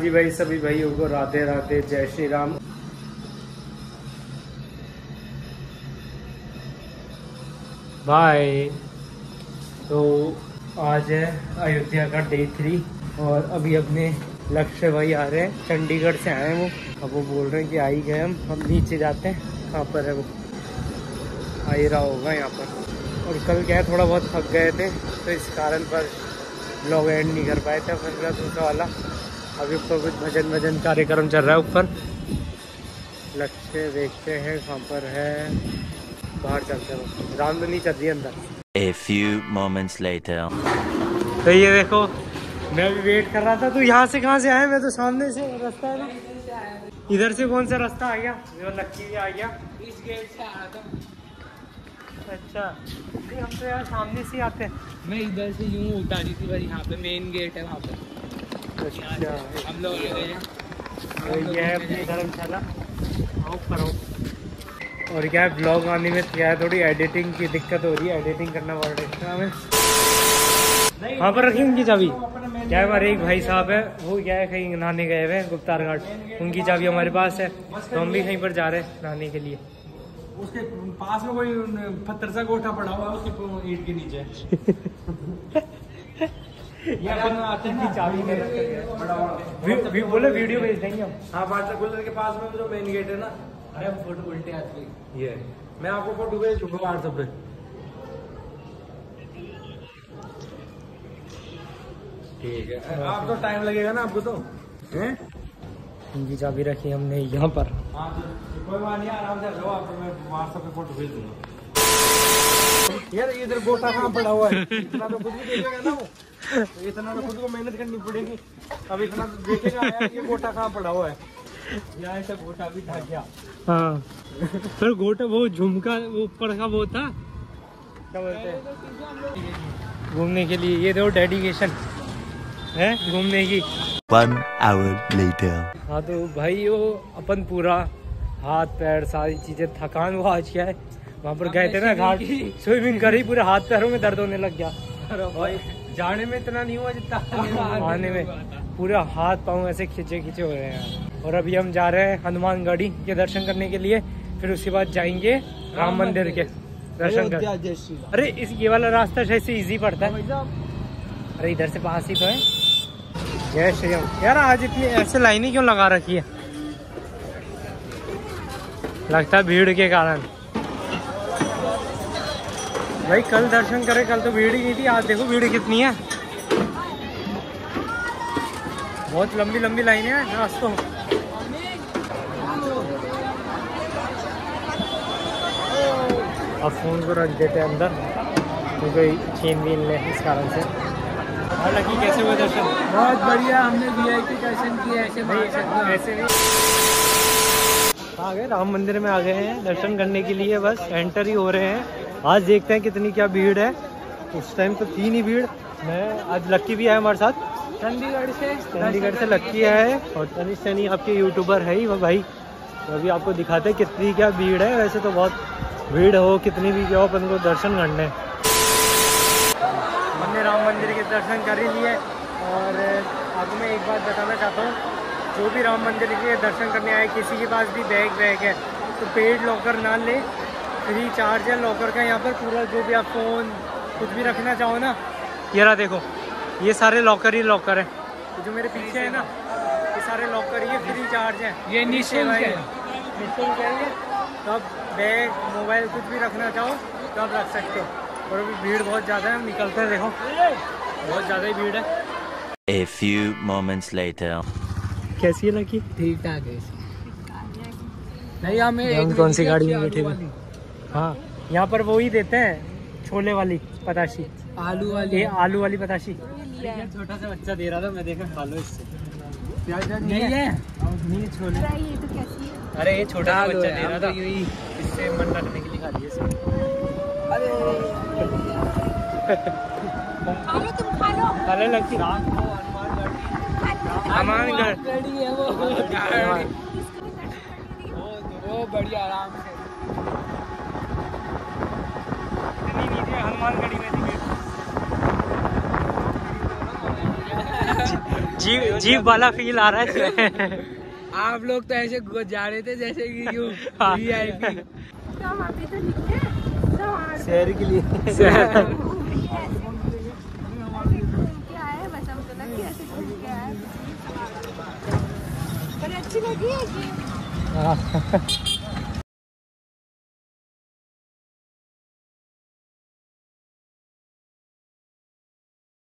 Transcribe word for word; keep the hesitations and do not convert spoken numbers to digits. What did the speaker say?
जी भाई, सभी भाइयों को राधे राधे, जय श्री राम। बाय। तो आज है अयोध्या का डे थ्री और अभी अपने लक्ष्य भाई आ रहे हैं, चंडीगढ़ से आए हैं वो। अब वो बोल रहे हैं कि आ ही गए हम हम नीचे जाते हैं। कहाँ पर है वो? आ ही रहा होगा यहाँ पर। और कल क्या है, थोड़ा बहुत थक गए थे तो इस कारण पर व्लॉग एंड नहीं कर पाए थे अपना दूसरा वाला। अभी ऊपर कुछ भजन भजन कार्यक्रम चल रहा है ऊपर। लक्ष्य देखते हैं कहाँ पर है, बाहर चलते हैं। रामधनी चल रही है अंदर। A few moments later. तो ये देखो, मैं अभी वेट कर रहा था। तो यहाँ से कहाँ से आया? मैं तो सामने से रास्ता है ना, इधर से कौन सा रास्ता आ गया? जो लक्की भी आ गया, इस गेट से आया था। अच्छा, नहीं हम तो यार सामने से आते हैं। मैं इधर से यूँ उतारी थी भाई, यहाँ पे मेन गेट है वहाँ पे। अच्छा, हम लोग तो ये है अपनी धर्मशाला। आओ करो। और क्या है, ब्लॉग आने में क्या है, थोड़ी एडिटिंग की दिक्कत हो रही है। एडिटिंग करना पड़ रहा है हमें। वहाँ पर रखी उनकी चाबी। क्या है, हमारे एक भाई साहब है, वो क्या है कहीं नहाने गए हुए हैं गुप्तार घाट। उनकी चाबी हमारे पास है, तो हम भी कहीं पर जा रहे हैं नहाने के लिए। उसके पास में कोई पत्थर सा गोटा पड़ा हुआ है उसके ईंट के नीचे। ये अपन आते हैं चाबी में वी, वी, बोले वीडियो भेज देंगे हम। हाँ, वाटर कूलर के पास में जो मेन गेट है ना। अरे हम फोटो उल्टे आते हैं। ये मैं आपको फोटो भेज दूंगा व्हाट्सएप पे। ठीक है, आप तो टाइम लगेगा ना आपको तो हैं। इनकी चाबी रखी हमने यहाँ पर। हाँ तो कोई बात नहीं, आराम से रहो, आपको मैं व्हाट्सएप पे फोटो भेज दूंगा। यार इधर गोटा कहाँ पड़ा हुआ है? इतना तो खुद भी देखेगा ना वो, तो इतना तो खुद को मेहनत करनी पड़ेगी। अब इतना तो देखेगा यार ये गोटा कहाँ पड़ा हुआ है। यहाँ से गोटा भी ढक गया। हाँ फिर गोटा वो झुमका वो ऊपर का वो था, क्या बोलते हैं, घूमने के लिए। ये देखो डेडिकेशन है घूमने की। One hour later. हाँ तो भाई वो अपन पूरा हाथ पैर सारी चीजें थकान वो आज क्या है, वहाँ पर गए थे ना घाट, स्विमिंग करी, पूरे हाथ पैरों में दर्द होने लग गया। भाई जाने में इतना नहीं हुआ जितना आने में, पूरा हाथ पाँव ऐसे खींचे खींचे हो रहे हैं। और अभी हम जा रहे हैं हनुमानगढ़ी के दर्शन करने के लिए, फिर उसके बाद जाएंगे राम मंदिर के दर्शन कर। अरे इस ये वाला रास्ता शायद इजी पड़ता है। अरे इधर से पास ही तो है। जय श्री राम। यार आज इतनी ऐसे लाइनें क्यों लगा रखी है? लगता है भीड़ के कारण। भाई कल दर्शन करे, कल तो भीड़ ही नहीं थी, आज देखो भीड़ कितनी है। बहुत लंबी लंबी लाइनें हैं रास्तों। अब फोन को रख देते हैं अंदर, तो कोई छीन बीन ले इस कारण से। हालांकि कैसे हुए दर्शन? बहुत बढ़िया, हमने वीआईपी दर्शन किए ऐसे ऐसे नहीं। आ गए राम मंदिर में, आ गए हैं दर्शन करने के लिए, बस एंटर ही हो रहे हैं। आज देखते हैं कितनी क्या भीड़ है। उस टाइम तो थी नहीं भीड़। मैं आज लक्की भी आया हमारे साथ, चंडीगढ़ से। चंडीगढ़ से लक्की है और तनिष सैनी आपके यूट्यूबर है ही वो भाई। तो अभी आपको दिखाते हैं कितनी क्या भीड़ है। वैसे तो बहुत भीड़ हो, कितनी भी क्या हो, अपन को दर्शन करने। हमने राम मंदिर के दर्शन कर ही लिए। और आपको मैं एक बात बताना चाहता हूँ, जो भी राम मंदिर के दर्शन करने आए, किसी के पास भी बैग वैग है तो पेड लॉकर ना ले, फ्री चार्ज है लॉकर का यहाँ पर। पूरा जो भी आप फ़ोन कुछ भी रखना चाहो ना, ये रहा देखो, ये सारे लॉकर ही लॉकर है। जो मेरे पीछे है ना, ये सारे लॉकर ये फ्री चार्ज है, ये निःशुल्क है, निःशुल्क है ये। तो आप बैग मोबाइल कुछ भी रखना चाहो तो आप रख सकते हो। और अभी भीड़ बहुत ज़्यादा है, हम निकलते हैं, देखो बहुत ज़्यादा ही भीड़ है। A few moments later. कैसी है लकी? ठीक ठाक है। नहीं हमें कौन सी गाड़ी में बैठे हुए? हाँ यहाँ पर वो ही देते हैं, छोले वाली पताशी, आलू वाली, ये आलू वाली पताशी। छोटा सा बच्चा दे रहा था, मैं देखा खा लो इससे। नहीं है नहीं छोले। अरे ये छोटा सा बच्चा दे रहा था, इससे मन रखने के लिए खा लिया इसको। खा लो, तुम खा लो। खा ले लकी। हनुमानगढ़ वो बढ़िया आराम से। इतनी नीचे हनुमानगढ़ी में थी। जीप जीप वाला फील आ रहा है इसमें। आप लोग तो ऐसे जा रहे थे जैसे कि यूं वीआईपी शहर के लिए। अच्छी लगी है।